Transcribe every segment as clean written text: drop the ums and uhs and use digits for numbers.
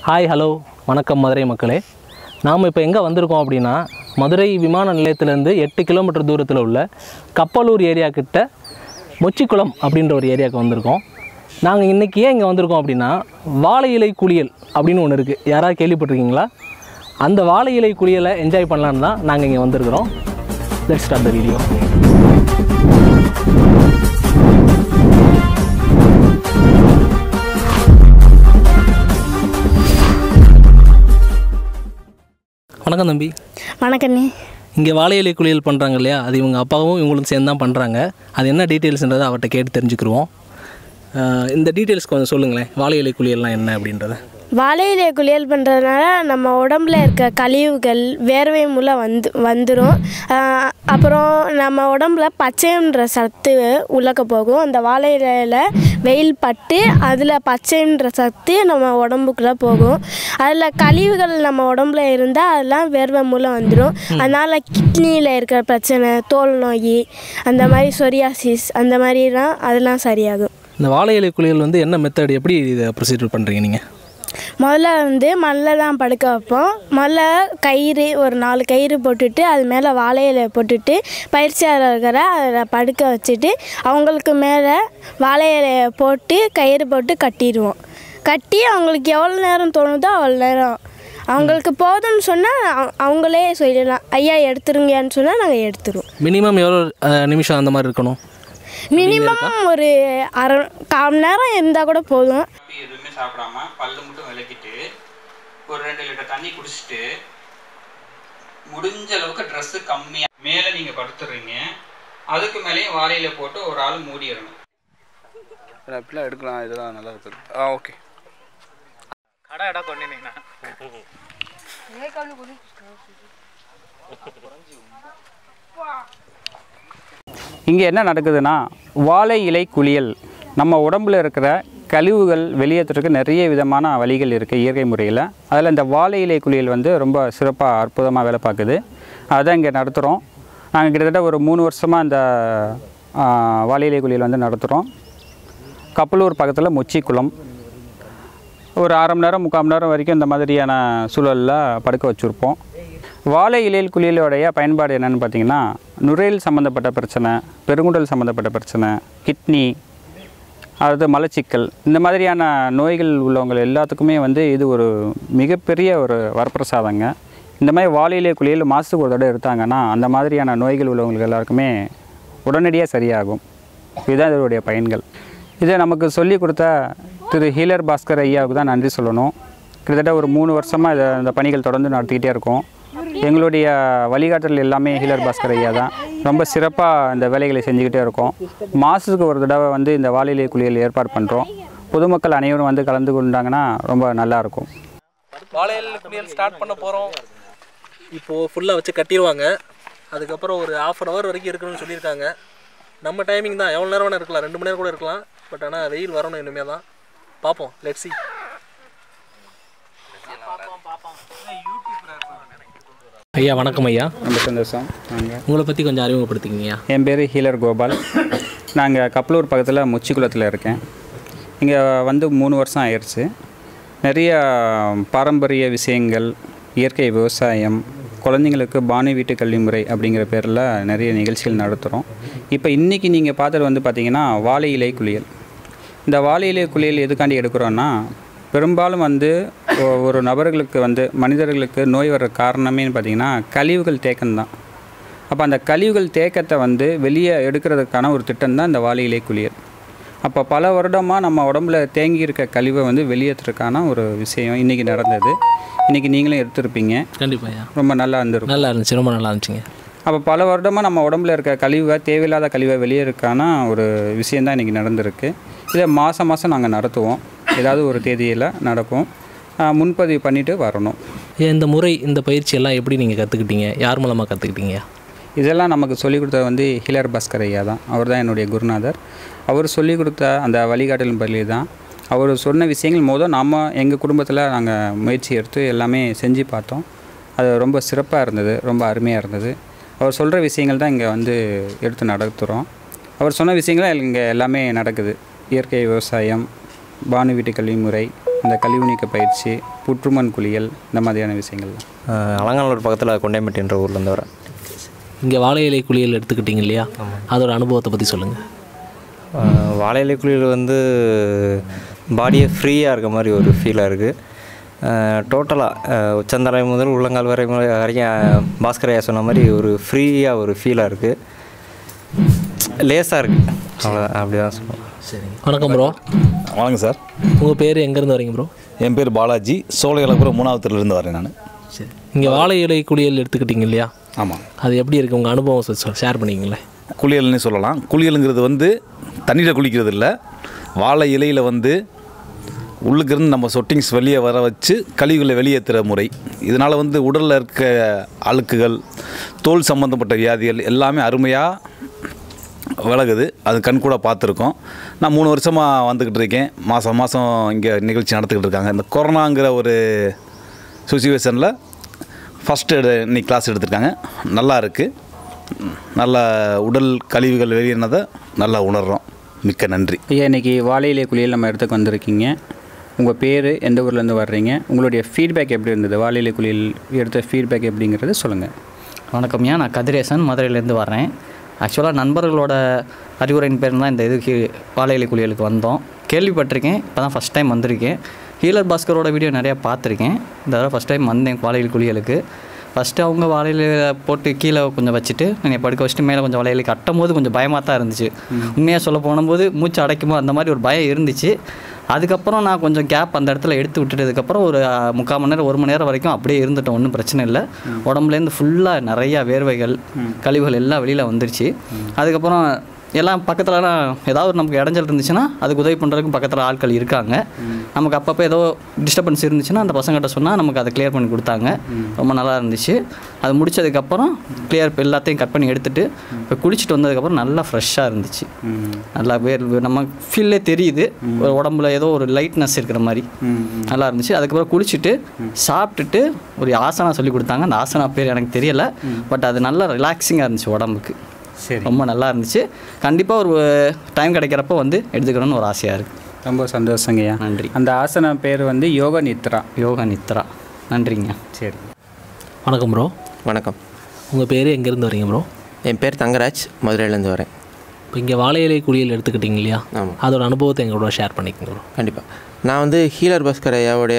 Hi hello வணக்கம் மதுரை மக்களே. நாம் இப்போ எங்கே வந்திருக்கோம் அப்படின்னா மதுரை விமான நிலையத்திலேருந்து 8 கிலோமீட்டர் தூரத்தில் உள்ள கப்பலூர் ஏரியா கிட்ட மொச்சிக்குளம் அப்படின்ற ஒரு ஏரியாவுக்கு வந்திருக்கோம். நாங்கள் இன்றைக்கி ஏன் இங்கே வந்திருக்கோம் அப்படின்னா வாழை இலை குளியல் அப்படின்னு ஒன்று இருக்குது. யாராவது கேள்விப்பட்டிருக்கீங்களா? அந்த வாழை இலை குளியலை என்ஜாய் பண்ணலான்னு தான் நாங்கள் இங்கே வந்திருக்கிறோம். Let's start the video. வணக்கம் தம்பி. வணக்கண்ணே. இங்கே வாழை இலை குளியல் பண்ணுறாங்க இல்லையா, அது இவங்க அப்பாவும் இவங்களும் சேர்ந்து தான் பண்ணுறாங்க. அது என்ன டீட்டெயில்ஸ்ன்றதை அவர்கிட்ட கேட்டு தெரிஞ்சுக்கிடுவோம். இந்த டீட்டெயில்ஸ் கொஞ்சம் சொல்லுங்களேன். வாழை இலை குளியல்லாம் என்ன அப்படின்றத. வாழை இலை குளியல் பண்ணுறதுனால நம்ம உடம்புல இருக்க கழிவுகள் வேர்வை மூலம் வந்துடும். அப்புறம் நம்ம உடம்புல பச்சைன்ற சத்து உள்ளக்க போகும். அந்த வாழை இலையில் வெயில் பட்டு அதில் பச்சைன்ற சத்து நம்ம உடம்புக்குள்ளே போகும். அதில் கழிவுகள் நம்ம உடம்புல இருந்தால் அதெல்லாம் வேர்வை மூலம் வந்துடும். அதனால் கிட்னியில் இருக்கிற பிரச்சனை, தோல் நோய், அந்த மாதிரி சொரியாசிஸ் அந்த மாதிரிலாம் அதெல்லாம் சரியாகும். இந்த வாழை இலை குளியல் என்ன மெத்தட், எப்படி இதை ப்ரொசீஜர் பண்ணுறீங்க நீங்கள்? முதல்ல மண்ணில் தான் படுக்க வைப்போம். முதல்ல கயிறு ஒரு 4 கயிறு போட்டுட்டு அது மேலே வாழை இலை போட்டுட்டு பயிற்சியாளர்களை அதில் படுக்க வச்சுட்டு அவங்களுக்கு மேலே வாழை இலையை போட்டு கயிறு போட்டு கட்டிடுவோம். கட்டி அவங்களுக்கு எவ்வளோ நேரம் தோணுதோ அவ்வளோ நேரம், அவங்களுக்கு போதும்னு சொன்னால் அவங்களே சொல்லலாம், ஐயா எடுத்துருங்கன்னு சொன்னால் நாங்கள் எடுத்துருவோம். மினிமம் எவ்வளோ நிமிஷம் அந்த மாதிரி இருக்கணும்? மினிமம் ஒரு கால் மணி நேரம் இருந்தால் கூட போதும். எதுவுமே சாப்பிடாம பல்லு மட்டும் விளக்கிட்டு ஒரு 2 லிட்டர் தண்ணி குடிச்சிட்டு முடிஞ்ச அளவுக்கு ட்ரெஸ்ஸு கம்மியாக மேலே நீங்கள் படுத்துடுறீங்க. அதுக்கு மேலேயும் வாழையில போட்டு ஒரு ஆள் மூடிடணும். இப்படிலாம் எடுக்கலாம், இதெல்லாம் நல்லா இருக்குது. ஓகே. கடை இடம் கொண்டீங்கன்னா இங்கே என்ன நடக்குதுன்னா, வாழை இலை குளியல் நம்ம உடம்பில் இருக்கிற கழிவுகள் வெளியேற்றுறதுக்கு நிறைய விதமான வழிகள் இருக்குது இயற்கை முறையில். அதில் இந்த வாழை இலை குளியல் ரொம்ப சிறப்பாக அற்புதமாக வேலை பார்க்குது. அதான் இங்கே நடத்துகிறோம். நாங்கள் கிட்டத்தட்ட ஒரு 3 வருஷமாக இந்த வாழை இலை குளியல் நடத்துகிறோம். கப்பலூர் பக்கத்தில் மொச்சிக்குளம். ஒரு 1/2 மணி நேரம் 3/4 மணி நேரம் வரைக்கும் இந்த மாதிரியான சூழலில் படுக்க வச்சுருப்போம். வாழை இலை குளியலுடைய பயன்பாடு என்னென்னு பார்த்திங்கன்னா, நுரையீரல் சம்மந்தப்பட்ட பிரச்சனை, பெருங்குடல் சம்மந்தப்பட்ட பிரச்சனை, கிட்னி, அடுத்து மலச்சிக்கல், இந்த மாதிரியான நோய்கள் உள்ளவங்க எல்லாத்துக்குமே இது ஒரு மிகப்பெரிய ஒரு வரப்பிரசாதங்க. இந்த மாதிரி வாழை இலை குளியல் மாதத்துக்கு ஒரு தடவை எடுத்தாங்கன்னா அந்த மாதிரியான நோய்கள் உள்ளவங்களுக்கு எல்லாருக்குமே உடனடியாக சரியாகும். இதுதான் இதனுடைய பயன்கள். இதை நமக்கு சொல்லி கொடுத்த திரு ஹீலர் பாஸ்கர் ஐயாவுக்கு தான் நன்றி சொல்லணும். கிட்டத்தட்ட ஒரு 3 வருஷமாக இந்த பணிகள் தொடர்ந்து நடத்திக்கிட்டே இருக்கோம். எங்களுடைய வழிகாட்டல் எல்லாமே ஹீலர் பாஸ்கர் ஐயா தான். ரொம்ப சிறப்பாக இந்த வேலைகளை செஞ்சுக்கிட்டே இருக்கோம். மாதத்துக்கு ஒரு தடவை இந்த வாழை இலை குளியல் ஏற்பாடு பண்ணுறோம். பொதுமக்கள் அனைவரும் கலந்து கொண்டாங்கன்னா ரொம்ப நல்லாயிருக்கும். வாழை இலை குளியல் ஸ்டார்ட் பண்ண போகிறோம். இப்போது ஃபுல்லாக வச்சு கட்டிடுவாங்க. அதுக்கப்புறம் ஒரு 1/2 hour வரைக்கும் இருக்கணும்னு சொல்லியிருக்காங்க. நம்ம டைமிங் தான், எவ்வளோ நேரம் வேணால் இருக்கலாம், 2 மணி நேரம் கூட இருக்கலாம். பட் ஆனால் வெயில் வரணும் இனிமேல் தான். பார்ப்போம், லெட்ஸ் சி. ஐயா வணக்கம் ஐயா. ரொம்ப சந்தோஷம். உங்களை பற்றி கொஞ்சம் அறிமுகப்படுத்திக்கிங்கய்யா. என் பேர் ஹீலர் கோபால். நாங்கள் கப்பலூர் பக்கத்தில் மொச்சிக்குளத்தில் இருக்கேன். இங்கே 3 வருஷம் ஆயிடுச்சு. நிறைய பாரம்பரிய விஷயங்கள், இயற்கை விவசாயம், குழந்தைங்களுக்கு பானை வீட்டு கல்வி முறை அப்படிங்கிற பேரில் நிறைய நிகழ்ச்சிகள் நடத்துகிறோம். இப்போ இன்றைக்கி நீங்கள் பார்த்தது பார்த்திங்கன்னா வாழை இலை குளியல். இந்த வாழை இலை குளியல் எதுக்காண்டி எடுக்கிறோன்னா, பெரும்பாலும் ஒரு நபர்களுக்கு மனிதர்களுக்கு நோய் வர்ற காரணமே பார்த்திங்கன்னா கழிவுகள் தேக்கம்தான். அப்போ அந்த கழிவுகள் தேக்கத்தை வெளியே எடுக்கிறதுக்கான ஒரு திட்டம் தான் இந்த வாழை இலை குளியல். அப்போ பல வருடமாக நம்ம உடம்புல தேங்கி இருக்க கழிவை வெளியேற்றுறதுக்கான ஒரு விஷயம் இன்றைக்கி நடந்தது. இன்றைக்கி நீங்களும் எடுத்துருப்பீங்க. கண்டிப்பாக ரொம்ப நல்லா இருந்துருக்கும். நல்லா இருந்துச்சு, ரொம்ப நல்லா இருந்துச்சுங்க. அப்போ பல வருடமாக நம்ம உடம்புல இருக்க கழிவை, தேவையில்லாத கழிவை வெளியேறதுக்கான ஒரு விஷயந்தான் இன்றைக்கி நடந்திருக்கு. இதை மாதம் நாங்கள் நடத்துவோம். ஏதாவது ஒரு தேதியில் நடக்கும். முன்பதிவு பண்ணிவிட்டு வரணும். இந்த முறை, இந்த பயிற்சி எல்லாம் எப்படி நீங்கள் கற்றுக்கிட்டீங்க? யார் மூலமாக கற்றுக்கிட்டீங்க? இதெல்லாம் நமக்கு சொல்லிக் கொடுத்தது ஹீலர் பாஸ்கர் ஐயா தான். அவர் தான் என்னுடைய குருநாதர். அவர் சொல்லிக் கொடுத்த அந்த வழிகாட்டலின் படி தான், அவர் சொன்ன விஷயங்கள் நாம் எங்கள் குடும்பத்தில் நாங்கள் முயற்சி எடுத்து எல்லாமே செஞ்சு பார்த்தோம். அது ரொம்ப சிறப்பாக இருந்தது, ரொம்ப அருமையாக இருந்தது. அவர் சொல்கிற விஷயங்கள் தான் இங்கே எடுத்து நடத்துகிறோம். அவர் சொன்ன விஷயங்கள் இங்கே எல்லாமே நடக்குது. இயற்கை விவசாயம், பானு வீட்டு கல்வி முறை, இந்த கழிவு நீக்க பயிற்சி, புற்றுமண் குளியல், இந்த மாதிரியான விஷயங்கள்? அலங்காநல்லூர் பக்கத்தில் கொண்டைமட்டின்ற ஊர்லேருந்து வரேன். இங்கே வாழை இலை குளியல் எடுத்துக்கிட்டீங்க இல்லையா, அதோட அனுபவத்தை பற்றி சொல்லுங்கள். வாழை இலை குளியல் வந்து பாடியே ஃப்ரீயாக இருக்க மாதிரி ஒரு ஃபீலாக இருக்குது. டோட்டலாக உச்சந்தலை முதல் உள்ளங்கால் வரைக்கும் பாஸ்கரையா சொன்ன மாதிரி ஒரு ஃப்ரீயாக ஒரு ஃபீலாக இருக்குது. லேஸாக இருக்குது, அவ்வளோ அப்படி தான் சொல்லுவோம். சரி, வணக்கம் ப்ரோ. வணக்கம் சார். உங்கள் பேர் எங்கேருந்து வரீங்க ப்ரோ? என் பேர் பாலாஜி, சோலைகளபுரம் 3வது தெருவிலேருந்து வரேன் நான். சரி, இங்கே வாழை இலை குளியல் எடுத்துக்கிட்டீங்க இல்லையா? ஆமாம். அது எப்படி இருக்குது உங்கள் அனுபவம் ஷேர் பண்ணிங்களேன். குளியல்னு சொல்லலாம். குளியலுங்கிறது வந்து தண்ணியில் குளிக்கிறது இல்லை, வாழை இலையில் வந்து உள்ளுக்கிருந்து நம்ம சொட்டிங்ஸ் வெளியே வர வச்சு கழிவுகளை வெளியேற்றுற முறை. இதனால் வந்து உடலில் இருக்க அழுக்குகள், தோல் சம்மந்தப்பட்ட வியாதிகள் எல்லாமே அருமையாக விலகுது. அது கண்கூட பார்த்துருக்கோம். நான் 3 வருஷமாக வந்துக்கிட்டு இருக்கேன். மாதம் மாதம் இங்கே நிகழ்ச்சி நடத்திக்கிட்டு இருக்காங்க. இந்த கொரோனாங்கிற ஒரு சுச்சுவேஷனில் ஃபஸ்ட்டு இன்னைக்கு கிளாஸ் எடுத்திருக்காங்க. நல்லா இருக்குது. நல்ல உடல் கழிவுகள் வெளியேறினதை நல்லா உணர்கிறோம். மிக்க நன்றி. ஐயா, இன்றைக்கி வாழை இலை குளியல் நம்ம இடத்துக்கு வந்திருக்கீங்க. உங்கள் பேர், எந்த ஊர்லேருந்து வர்றீங்க, உங்களுடைய ஃபீட்பேக் எப்படி இருந்தது, வாழை இலை குளியல் எடுத்த ஃபீட்பேக் எப்படிங்கிறது சொல்லுங்கள். வணக்கம்யா, நான் கதிரேசன், மதுரையிலேருந்து வரேன். ஆக்சுவலாக நண்பர்களோட அறிவுரையின் பேர் தான் இந்த இதுக்கு வாழை இலை குளியலுக்கு வந்தோம். கேள்விப்பட்டிருக்கேன், இப்போ தான் ஃபஸ்ட் டைம் வந்திருக்கேன். ஹீலர் பாஸ்கரோட வீடியோ நிறையா பார்த்துருக்கேன். இந்த தடவை ஃபஸ்ட் டைம் வந்தேன் வாழை இலை குளியலுக்கு. ஃபஸ்ட்டு அவங்க வாழையில போட்டு கீழே கொஞ்சம் வச்சுட்டு என்னை படுக்க வச்சுட்டு மேலே கொஞ்சம் வாழையில கட்டும் போது கொஞ்சம் பயமாக தான் இருந்துச்சு. உண்மையாக சொல்ல போகும்போது மூச்சு அடைக்குமோ அந்த மாதிரி ஒரு பயம் இருந்துச்சு. அதுக்கப்புறம் நான் கொஞ்சம் கேப் அந்த இடத்துல எடுத்து விட்டுட்டதுக்கப்புறம் ஒரு 3/4 மணி நேரம் 1 மணி நேரம் வரைக்கும் அப்படியே இருந்துட்டோம். ஒன்றும் பிரச்சனை இல்லை. உடம்புலேருந்து ஃபுல்லாக நிறையா வேர்வைகள், கழிவுகள் எல்லாம் வெளியில் வந்துருச்சு. அதுக்கப்புறம் எல்லாம் பக்கத்துலலாம் ஏதாவது நமக்கு இடைஞ்சல் இருந்துச்சுன்னா அதுக்கு உதவி பண்ணுறதுக்கும் பக்கத்தில் ஆட்கள் இருக்காங்க. நமக்கு அப்பப்போ ஏதோ டிஸ்டர்பன்ஸ் இருந்துச்சுன்னா அந்த பசங்கிட்ட சொன்னால் நமக்கு அதை கிளியர் பண்ணி கொடுத்தாங்க. ரொம்ப நல்லா இருந்துச்சு. அது முடித்ததுக்கப்புறம் எல்லாத்தையும் கட் பண்ணி எடுத்துகிட்டு இப்போ குளிச்சுட்டு வந்ததுக்கப்புறம் நல்லா ஃப்ரெஷ்ஷாக இருந்துச்சு. நல்லா நம்ம ஃபீல்லே தெரியுது, உடம்புல ஏதோ ஒரு லைட்னஸ் இருக்கிற மாதிரி நல்லா இருந்துச்சு. அதுக்கப்புறம் குளிச்சுட்டு சாப்பிட்டுட்டு ஒரு ஆசனா சொல்லி கொடுத்தாங்க. அந்த ஆசனா பேர் எனக்கு தெரியலை, பட் அது நல்லா ரிலாக்ஸிங்காக இருந்துச்சு உடம்புக்கு. சரி, ரொம்ப நல்லா இருந்துச்சு. கண்டிப்பாக ஒரு டைம் கிடைக்கிறப்போ வந்து எடுத்துக்கணும்னு ஒரு ஆசையாக இருக்குது. ரொம்ப சந்தோஷங்கய்யா. நன்றி. அந்த ஆசனா பேர் வந்து யோக நித்ரா. யோகா நித்ரா. நன்றிங்க. சரி, வணக்கம் ப்ரோ. வணக்கம். உங்கள் பேர் எங்கேருந்து வரீங்க ப்ரோ? என் பேர் தங்கராஜ், மதுரையிலேருந்து வரேன். இப்போ இங்கே வாழை இலை குளியல் எடுத்துக்கிட்டீங்க இல்லையா, ஆமாம். அதோட அனுபவத்தை எங்களோட ஷேர் பண்ணிக்கோங்க ப்ரோ. கண்டிப்பாக. நான் வந்து ஹீலர் பாஸ்கர் ஐயாவுடைய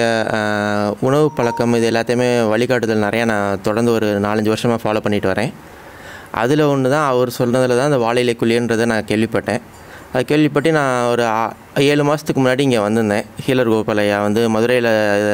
உணவு பழக்கம் இது எல்லாத்தையுமே வழிகாட்டுதல் நிறையா நான் தொடர்ந்து ஒரு 4-5 வருஷமாக ஃபாலோ பண்ணிட்டு வரேன். அதில் ஒன்று தான் அவர் சொன்னதில் தான் அந்த வாழை இலை குளியன்றதை நான் கேள்விப்பட்டேன். அது கேள்விப்பட்டு நான் ஒரு 7 மாதத்துக்கு முன்னாடி இங்கே வந்திருந்தேன். ஹீலர் கோபால் ஐயா வந்து மதுரையில்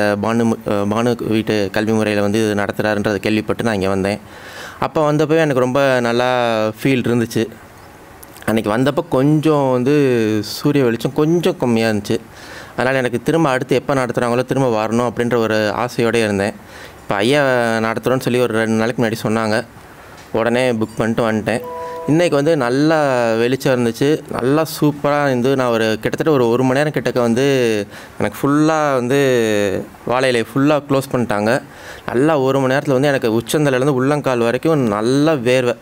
பானு வீட்டு கல்வி முறையில் வந்து இது நடத்துகிறாருன்றதை கேள்விப்பட்டு நான் இங்கே வந்தேன். அப்போ வந்தப்போ எனக்கு ரொம்ப நல்லா ஃபீல் இருந்துச்சு. அன்றைக்கி வந்தப்போ கொஞ்சம் வந்து சூரிய வெளிச்சம் கொஞ்சம் கம்மியாக இருந்துச்சு. அதனால் எனக்கு திரும்ப அடுத்து எப்போ நடத்துகிறாங்களோ திரும்ப வரணும் அப்படின்ற ஒரு ஆசையோடு இருந்தேன். இப்போ ஐயா நடத்துகிறோன்னு சொல்லி ஒரு 2 நாளைக்கு முன்னாடி சொன்னாங்க. உடனே புக் பண்ணிட்டு வந்துட்டேன். இன்றைக்கி வந்து நல்லா வெளிச்சம் இருந்துச்சு, நல்லா சூப்பராக இருந்து நான் கிட்டத்தட்ட ஒரு 1 மணி நேரம் கிட்டக்க வந்து எனக்கு ஃபுல்லாக வந்து வாழை இலை ஃபுல்லாக க்ளோஸ் பண்ணிட்டாங்க. நல்லா 1 மணி நேரத்தில் வந்து எனக்கு உச்சந்தலையிலேருந்து உள்ளங்கால் வரைக்கும் நல்லா வேர்வை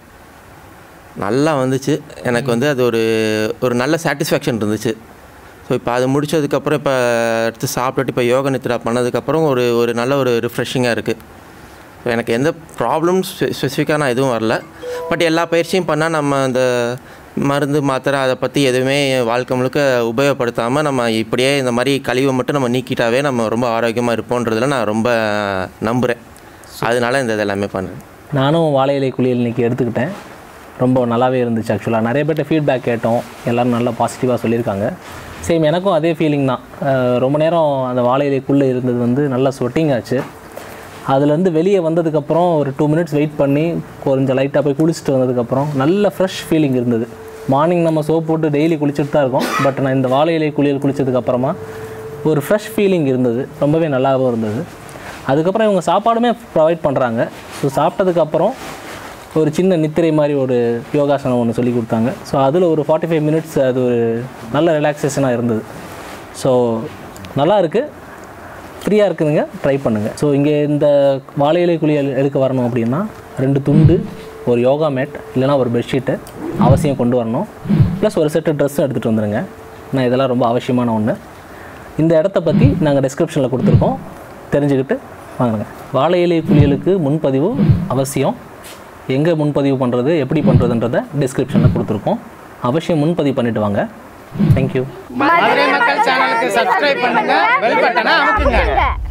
நல்லா வந்துச்சு. எனக்கு வந்து அது ஒரு நல்ல சாட்டிஸ்ஃபேக்ஷன் இருந்துச்சு. ஸோ இப்போ அது முடித்ததுக்கப்புறம் இப்போ அடுத்து சாப்பிட்டுட்டு இப்போ யோகா நித்ரா பண்ணதுக்கப்புறம் ஒரு நல்ல ஒரு ரிஃப்ரெஷிங்காக இருக்குது. எனக்கு எந்த ப்ராப்ளம் ஸ்பெசிஃபிக்காக நான் எதுவும் வரல. பட் எல்லா பயிற்சியும் பண்ணால் நம்ம அந்த மருந்து மாத்திரை அதை பற்றி எதுவுமே வாழ்க்கை முழுக்க உபயோகப்படுத்தாமல் நம்ம இப்படியே இந்த மாதிரி கழிவை மட்டும் நம்ம நீக்கிட்டாவே நம்ம ரொம்ப ஆரோக்கியமாக இருப்போன்றதில் நான் ரொம்ப நம்புகிறேன். அதனால இந்த இதெல்லாமே பண்ணுறேன். நானும் வாழை இலை குளியல் இன்றைக்கி எடுத்துக்கிட்டேன். ரொம்ப நல்லாவே இருந்துச்சு. ஆக்சுவலாக நிறைய பேர்ட்ட ஃபீட்பேக் கேட்டோம், எல்லோரும் நல்லா பாசிட்டிவாக சொல்லியிருக்காங்க. சேம் எனக்கும் அதே ஃபீலிங் தான். ரொம்ப நேரம் அந்த வாழை இலைக்குள்ளே இருந்தது வந்து நல்லா ஸ்வெட்டிங் ஆச்சு. அதுலேருந்து வெளியே வந்ததுக்கப்புறம் ஒரு 2 மினிட்ஸ் வெயிட் பண்ணி கொஞ்சம் லைட்டாக போய் குளிச்சுட்டு வந்ததுக்கப்புறம் நல்ல ஃப்ரெஷ் ஃபீலிங் இருந்தது. மார்னிங் நம்ம சோப் போட்டு டெய்லி குளிச்சுட்டு தான் இருக்கோம். பட் நான் இந்த வாழை இலை குளியல் குளித்ததுக்கப்புறமா ஒரு ஃப்ரெஷ் ஃபீலிங் இருந்தது. ரொம்பவே நல்லாவும் இருந்தது. அதுக்கப்புறம் இவங்க சாப்பாடுமே ப்ரொவைட் பண்ணுறாங்க. ஸோ சாப்பிட்டதுக்கப்புறம் ஒரு சின்ன நித்திரை மாதிரி ஒரு யோகாசனம் ஒன்று சொல்லி கொடுத்தாங்க. ஸோ அதில் ஒரு 45 மினிட்ஸ் அது ஒரு நல்ல ரிலாக்ஸேஷனாக இருந்தது. ஸோ நல்லா இருக்குது, ஃப்ரீயாக இருக்குதுங்க, ட்ரை பண்ணுங்கள். ஸோ இங்கே இந்த வாழை இலை குளியல் எடுக்க வரணும் அப்படின்னா 2 துண்டு, ஒரு யோகா மேட் இல்லைனா ஒரு பெட்ஷீட்டு அவசியம் கொண்டு வரணும். ப்ளஸ் ஒரு செட்டு ட்ரெஸ்ஸும் எடுத்துகிட்டு வந்துடுங்க. நான் இதெல்லாம் ரொம்ப அவசியமான ஒன்று. இந்த இடத்த பற்றி நாங்கள் டிஸ்கிரிப்ஷனில் கொடுத்துருக்கோம், தெரிஞ்சுக்கிட்டு வாங்குங்க. வாழை இலை குளியலுக்கு முன்பதிவு அவசியம். எங்கே முன்பதிவு பண்ணுறது, எப்படி பண்ணுறதுன்றதை டிஸ்கிரிப்ஷனில் கொடுத்துருக்கோம். அவசியம் முன்பதிவு பண்ணிவிட்டு வாங்க. தேங்க்யூ. மதுரை மக்கள் சேனலுக்கு சப்ஸ்கிரைப் பண்ணுங்க, பெல் பட்டனை அமுக்குங்க.